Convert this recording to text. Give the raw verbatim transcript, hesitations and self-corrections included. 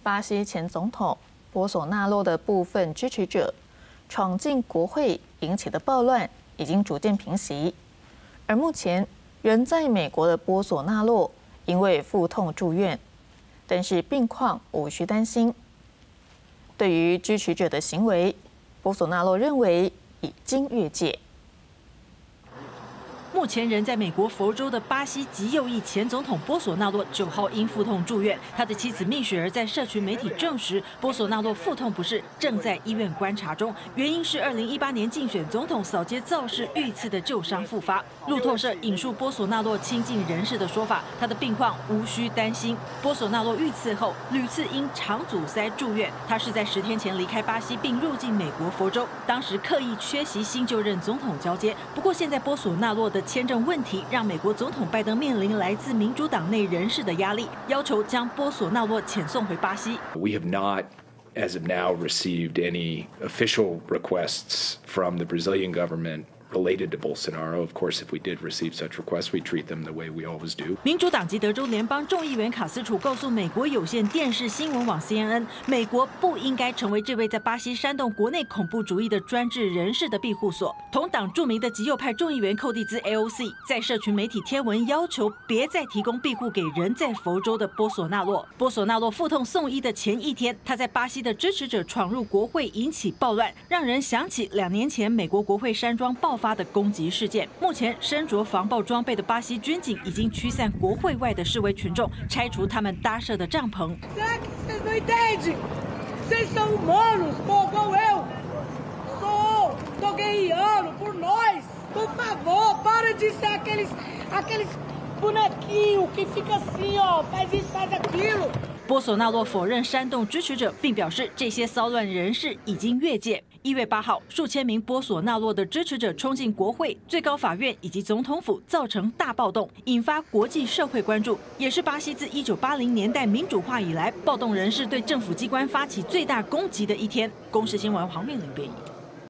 巴西前总统波索纳洛的部分支持者闯进国会引起的暴乱已经逐渐平息，而目前人在美国的波索纳洛因为腹痛住院，但是病况无需担心。对于支持者的行为，波索纳洛认为已经越界。 目前人在美国佛州的巴西极右翼前总统波索纳洛九号因腹痛住院，他的妻子蜜雪儿在社群媒体证实，波索纳洛腹痛不适，正在医院观察中，原因是二零一八年竞选总统扫街造势遇刺的旧伤复发。路透社引述波索纳洛亲近人士的说法，他的病况无需担心。波索纳洛遇刺后屡次因肠阻塞住院，他是在十天前离开巴西并入境美国佛州，当时刻意缺席新就任总统交接。不过现在波索纳洛的 签证问题让美国总统拜登面临来自民主党内人士的压力，要求将波索纳洛遣送回巴西。 We have not, as of now, received any official requests from the Brazilian government related to Bolsonaro. Of course, if we did receive such requests, we treat them the way we always do. 民主党籍德州联邦众议员卡斯楚告诉美国有线电视新闻网 C N N， 美国不应该成为这位在巴西煽动国内恐怖主义的专制人士的庇护所。同党著名的极右派众议员寇蒂兹 A O C 在社群媒体贴文要求别再提供庇护给人在佛州的波索纳洛。波索纳洛腹痛送医的前一天，他在巴西的支持者闯入国会引起暴乱，让人想起两年前美国国会山庄爆发的攻击事件。目前身着防暴装备的巴西军警已经驱散国会外的示威群众，拆除他们搭设的帐篷。 Será que vocês não entendem? Vocês são humanos, igual eu. Sou, tô guerreando por nós. Por favor, para de ser aqueles, aqueles bonequinhos que fica assim, ó, faz isso, faz aquilo. 波索纳洛否认煽动支持者，并表示这些骚乱人士已经越界。一月八号，数千名波索纳洛的支持者冲进国会、最高法院以及总统府，造成大暴动，引发国际社会关注，也是巴西自一九八零年代民主化以来，暴动人士对政府机关发起最大攻击的一天。公视新闻黄面玲编译。